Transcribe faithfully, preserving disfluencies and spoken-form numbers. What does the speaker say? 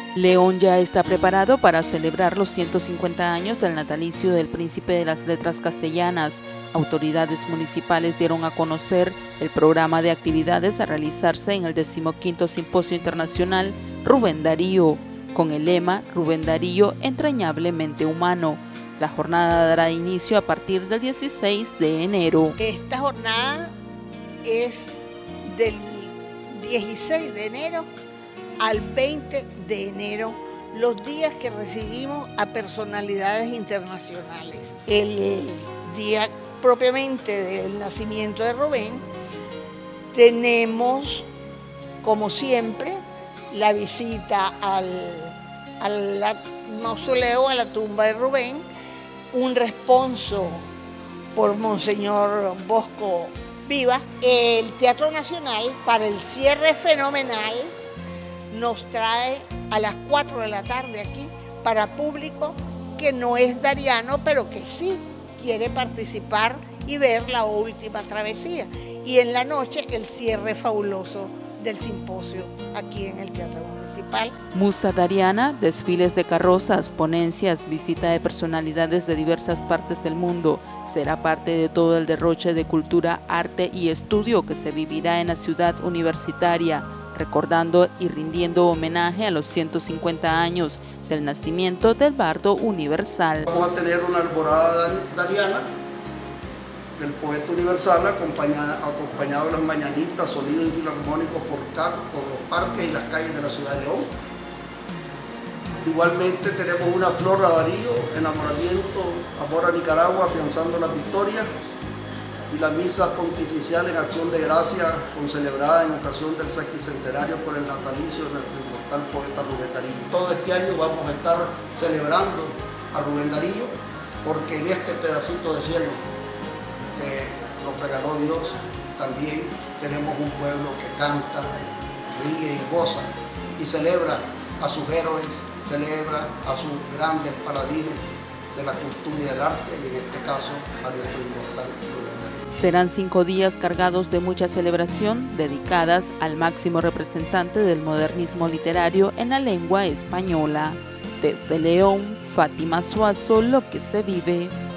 León ya está preparado para celebrar los ciento cincuenta años del natalicio del Príncipe de las Letras Castellanas. Autoridades municipales dieron a conocer el programa de actividades a realizarse en el decimoquinto Simposio Internacional Rubén Darío, con el lema Rubén Darío entrañablemente humano. La jornada dará inicio a partir del dieciséis de enero. Esta jornada es del dieciséis de enero al veinte de enero, los días que recibimos a personalidades internacionales. El día propiamente del nacimiento de Rubén, tenemos, como siempre, la visita al, al mausoleo, a la tumba de Rubén, un responso por Monseñor Bosco Viva. El Teatro Nacional, para el cierre fenomenal, nos trae a las cuatro de la tarde aquí para público que no es dariano, pero que sí quiere participar y ver la última travesía. Y en la noche el cierre fabuloso del simposio aquí en el Teatro Municipal. Musa Dariana, desfiles de carrozas, ponencias, visita de personalidades de diversas partes del mundo. Será parte de todo el derroche de cultura, arte y estudio que se vivirá en la ciudad universitaria, recordando y rindiendo homenaje a los ciento cincuenta años del nacimiento del bardo universal. Vamos a tener una alborada dariana del poeta universal acompañado, acompañado de las mañanitas, sonidos y filarmónicos por, por los parques y las calles de la ciudad de León. Igualmente tenemos una flor a Darío, enamoramiento, amor a Nicaragua, afianzando la victoria, y la misa pontificial en acción de gracia, con celebrada en ocasión del sesquicentenario por el natalicio de nuestro inmortal poeta Rubén Darío. Todo este año vamos a estar celebrando a Rubén Darío, porque en este pedacito de cielo que nos regaló Dios, también tenemos un pueblo que canta, ríe y goza, y celebra a sus héroes, celebra a sus grandes paladines de la cultura y del arte, y en este caso a nuestro inmortal Rubén Darío. Serán cinco días cargados de mucha celebración, dedicadas al máximo representante del modernismo literario en la lengua española. Desde León, Fátima Suazo, Lo que se vive.